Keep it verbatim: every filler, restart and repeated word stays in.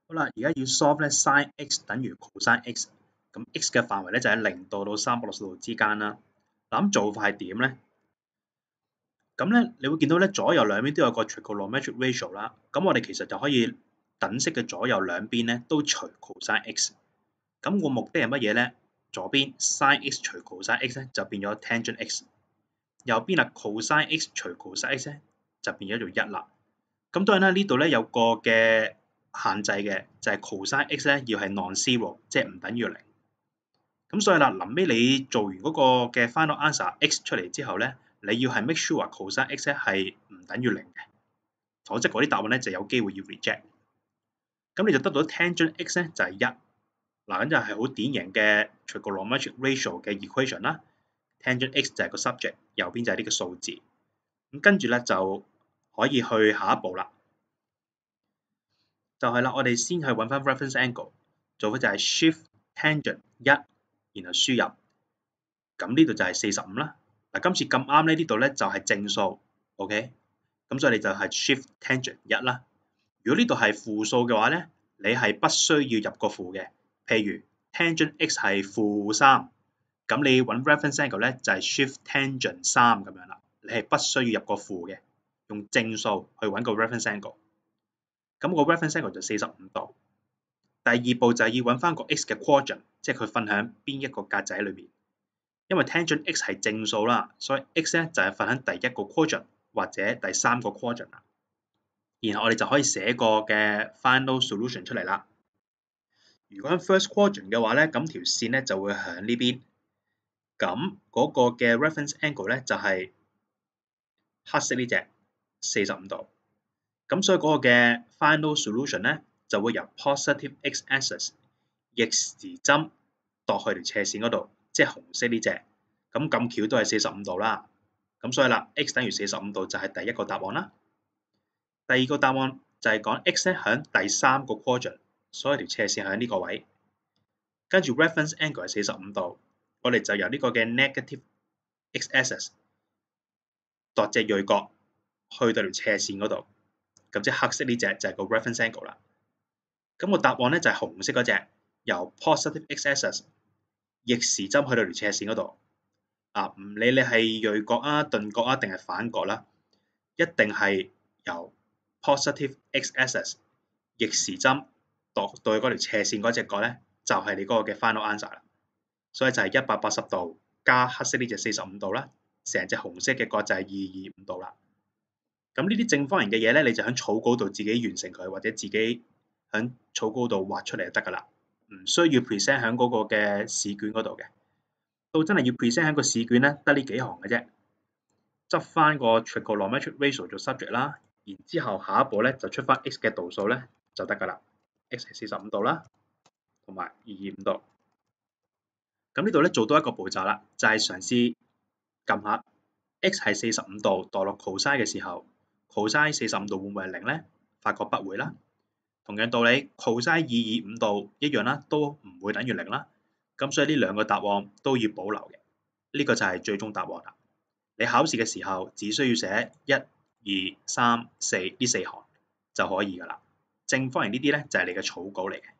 好啦，而家要 solve 咧 sin x 等於 cosine x， 咁 x 嘅範圍咧就喺零度到三百六十度之間啦。嗱，咁做法係點咧？咁咧，你會見到咧左右兩邊都有個 trigonometric ratio 啦。咁我哋其實就可以等式嘅左右兩邊咧都除 cosine x。咁個目的係乜嘢咧？左邊 sin x 除 cosine x 咧就變咗 tangent x， 右邊啊 cosine x 除 cosine x 咧就變咗做一啦。咁當然啦，呢度咧有個嘅限制嘅，就係 cosine x 咧要係 non-zero， 即係唔等於零。咁所以啦，臨尾你做完嗰個嘅 final answer x 出嚟之後咧，你要係 make sure cosine x 咧係唔等於零嘅，否則嗰啲答案咧就有機會要 reject。咁你就得到 tangent x 咧就係一，嗱咁就係好典型嘅 trigonometric ratio 嘅 equation 啦。tangent x 就係個 subject， 右邊就係呢個數字。咁跟住咧就可以去下一步啦，就係啦，我哋先去揾翻 reference angle， 做法就係 shift tangent 一，然後輸入。咁呢度就係四十五啦。嗱，今次咁啱咧，呢度咧就係正數 ，OK？ 咁所以你就係 shift tangent 一啦。如果呢度係負數嘅話咧，你係不需要入個負嘅。譬如 tangent x 係負三，咁你揾 reference angle 咧就係 shift tangent 三咁樣啦。你係不需要入個負嘅，用正數去揾個 reference angle。咁個 reference angle 就四十五度。第二步就係要揾翻個 x 嘅 quadrant， 即係佢瞓喺邊一個格仔裏面。因為 tangent x 係正數啦，所以 x 咧就係瞓喺第一個 quadrant 或者第三個 quadrant 啦。然後我哋就可以寫個嘅 final solution 出嚟啦。如果喺 first quadrant 嘅話咧，咁條線咧就會喺呢邊。咁嗰個嘅 reference angle 咧就係黑色呢隻四十五度。咁所以嗰個嘅 final solution 咧就會由 positive x axis 逆時針度去條斜線嗰度。即係紅色呢隻，咁咁巧都係四十五度啦。咁所以啦 ，x 等於四十五度就係第一個答案啦。第二個答案就係講 x 咧喺第三個 quadrant， 所以條斜線喺呢個位。跟住 reference angle 係四十五度，我哋就由呢個嘅 negative x axis 度隻鋭角去到條斜線嗰度。咁即係黑色呢隻就係個 reference angle 啦。咁個答案咧就係紅色嗰隻，由 positive x axis逆時針去到條斜線嗰度，啊唔理你係鋭角啊、鈍角啊定係反角啦，一定係由 positive x axis 逆時針度到嗰條斜線嗰隻角咧，就係你嗰個嘅 final answer 啦。所以就係一百八十度加黑色呢隻四十五度啦，成隻紅色嘅角就係二百二十五度啦。咁呢啲正方形嘅嘢咧，你就喺草稿度自己完成佢，或者自己喺草稿度畫出嚟就得㗎啦。唔需要 present 喺嗰個嘅試卷嗰度嘅，到真係要 present 喺個試卷咧，得呢幾行嘅啫。執翻個 trigonometric ratio 做 subject 啦，然之後下一步咧就出翻 x 嘅度數咧就得㗎啦。x 係四十五度啦，同埋二百二十五度。咁呢度咧做多一個步驟啦，就係嘗試撳下 x 係四十五度墮落 cosine 嘅時候 ，cosine 四十五度會唔會係零咧？發覺不會啦。同樣道理 ，cosine 二百二十五度一樣啦，都唔會等於零啦。咁所以呢兩個答案都要保留嘅。呢個就係最終答案啦。你考試嘅時候只需要寫一、二、三、四呢四行就可以㗎啦。正方形呢啲咧就係你嘅草稿嚟嘅。